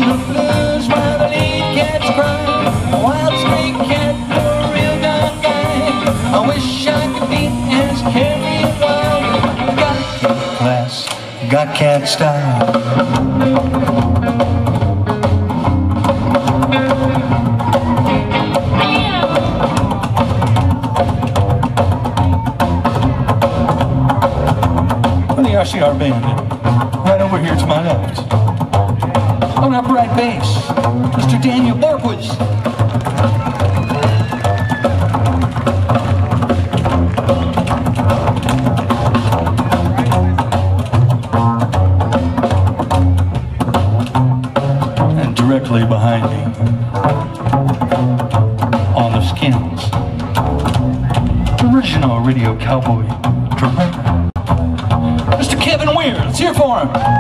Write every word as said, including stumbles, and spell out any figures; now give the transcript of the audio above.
the blues while the lead cats cry. A wild stray cat, a real darn guy. I wish I could be as carefree and wild. Got class, got cat style. I see our band right over here to my left. On upright bass, Mister Daniel Borkwitz. And directly behind me, on the skins, original radio cowboy drummer, Mister Kevin Weir. Let's hear for him.